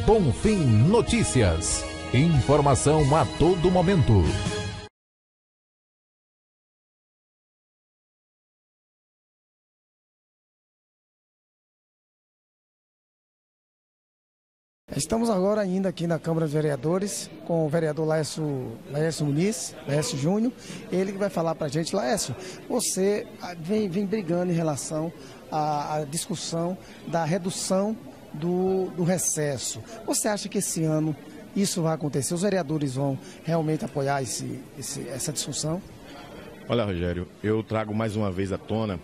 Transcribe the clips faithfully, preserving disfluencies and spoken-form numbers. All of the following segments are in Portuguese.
Bonfim Notícias. Informação a todo momento. Estamos agora ainda aqui na Câmara dos Vereadores com o vereador Laércio, Laércio Muniz, Laércio Júnior. Ele que vai falar para a gente. Laércio, você vem, vem brigando em relação à, à discussão da redução do, do recesso. Você acha que esse ano isso vai acontecer? Os vereadores vão realmente apoiar esse, esse, essa discussão? Olha, Rogério, eu trago mais uma vez à tona,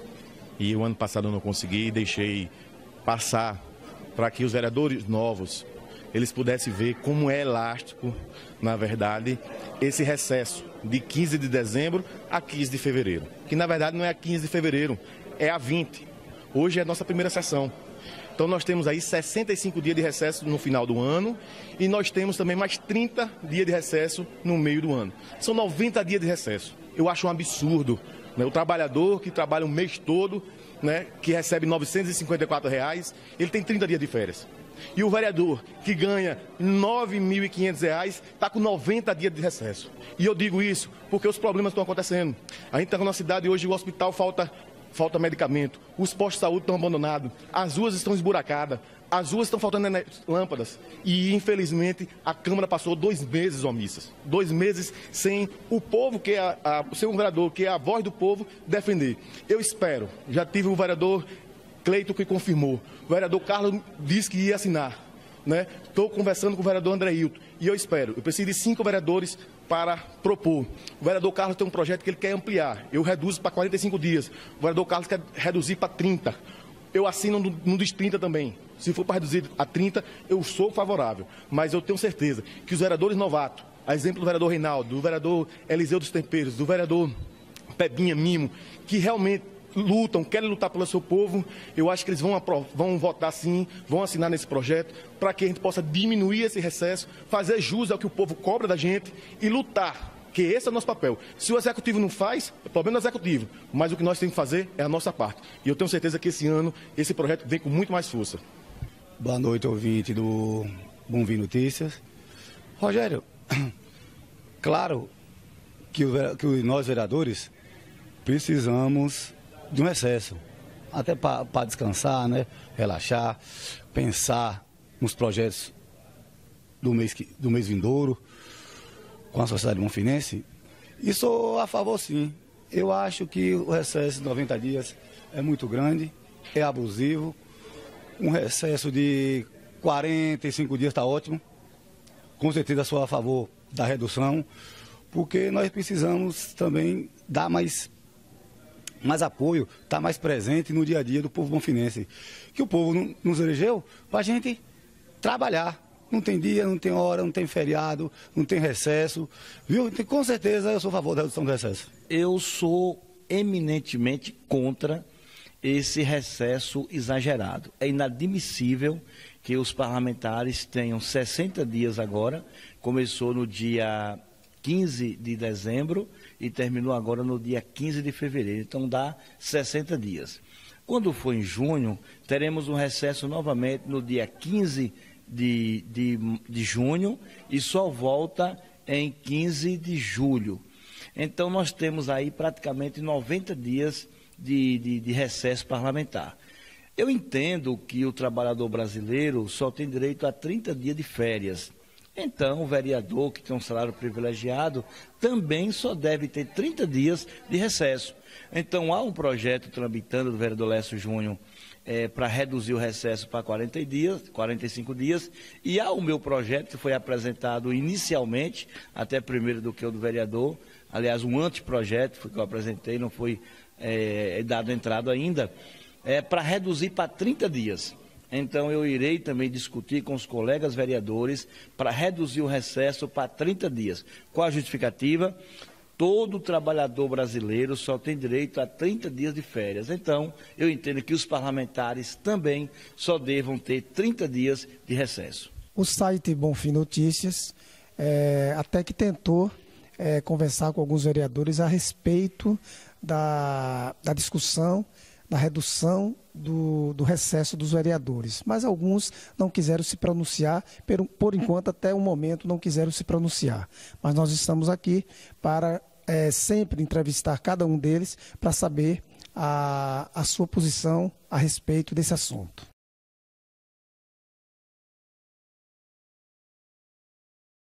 e o ano passado eu não consegui e deixei passar para que os vereadores novos, eles pudessem ver como é elástico, na verdade, esse recesso de quinze de dezembro a quinze de fevereiro. Que na verdade não é a quinze de fevereiro, é a vinte. Hoje é a nossa primeira sessão. Então nós temos aí sessenta e cinco dias de recesso no final do ano e nós temos também mais trinta dias de recesso no meio do ano. São noventa dias de recesso. Eu acho um absurdo, né? O trabalhador que trabalha o mês todo, né, que recebe novecentos e cinquenta e quatro reais, ele tem trinta dias de férias. E o vereador que ganha nove mil e quinhentos reais está com noventa dias de recesso. E eu digo isso porque os problemas estão acontecendo. A gente está na cidade hoje, o hospital falta, falta medicamento, os postos de saúde estão abandonados, as ruas estão esburacadas, as ruas estão faltando lâmpadas. E, infelizmente, a Câmara passou dois meses omissas. Dois meses sem o povo, que é a, a, o seu vereador, que é a voz do povo, defender. Eu espero. Já tive o vereador Cleito que confirmou. O vereador Carlos disse que ia assinar. Estou né? conversando com o vereador André Hilton. E eu espero. Eu preciso de cinco vereadores para propor. O vereador Carlos tem um projeto que ele quer ampliar. Eu reduzo para quarenta e cinco dias. O vereador Carlos quer reduzir para trinta. Eu assino no, no dos trinta também. Se for para reduzir a trinta, eu sou favorável. Mas eu tenho certeza que os vereadores novatos, a exemplo do vereador Reinaldo, do vereador Eliseu dos Temperos, do vereador Pebinha Mimo, que realmente lutam, querem lutar pelo seu povo, eu acho que eles vão, vão votar sim, vão assinar nesse projeto, para que a gente possa diminuir esse recesso, fazer jus ao que o povo cobra da gente e lutar. Que esse é o nosso papel. Se o executivo não faz, é problema do executivo. Mas o que nós temos que fazer é a nossa parte. E eu tenho certeza que esse ano, esse projeto vem com muito mais força. Boa noite, ouvinte do Bonfim Notícias. Rogério, claro que, o, que nós, vereadores, precisamos de um recesso. Até para descansar, né? Relaxar, pensar nos projetos do mês, do mês vindouro, com a sociedade bonfinense, e sou a favor sim. Eu acho que o recesso de noventa dias é muito grande, é abusivo. Um recesso de quarenta e cinco dias está ótimo. Com certeza sou a favor da redução, porque nós precisamos também dar mais, mais apoio, estar mais presente no dia a dia do povo bonfinense. Que o povo não, nos elegeu para a gente trabalhar. Não tem dia, não tem hora, não tem feriado, não tem recesso, viu? Com certeza eu sou a favor da redução do recesso. Eu sou eminentemente contra esse recesso exagerado. É inadmissível que os parlamentares tenham sessenta dias agora, começou no dia quinze de dezembro e terminou agora no dia quinze de fevereiro, então dá sessenta dias. Quando for em junho, teremos um recesso novamente no dia quinze De, de, de junho e só volta em quinze de julho. Então nós temos aí praticamente noventa dias de, de, de recesso parlamentar. Eu entendo que o trabalhador brasileiro só tem direito a trinta dias de férias. Então o vereador que tem um salário privilegiado também só deve ter trinta dias de recesso. Então há um projeto tramitando do vereador Laércio Júnior É, para reduzir o recesso para quarenta dias, quarenta e cinco dias, e há o meu projeto que foi apresentado inicialmente, até primeiro do que o do vereador, aliás, um anteprojeto que eu apresentei, não foi é, dado entrada ainda, é para reduzir para trinta dias. Então eu irei também discutir com os colegas vereadores para reduzir o recesso para trinta dias. Qual a justificativa? Todo trabalhador brasileiro só tem direito a trinta dias de férias. Então, eu entendo que os parlamentares também só devam ter trinta dias de recesso. O site Bonfim Notícias é, até que tentou é, conversar com alguns vereadores a respeito da, da discussão da redução do, do recesso dos vereadores, mas alguns não quiseram se pronunciar, por, por enquanto, até o momento, não quiseram se pronunciar. Mas nós estamos aqui para é, sempre entrevistar cada um deles para saber a, a sua posição a respeito desse assunto.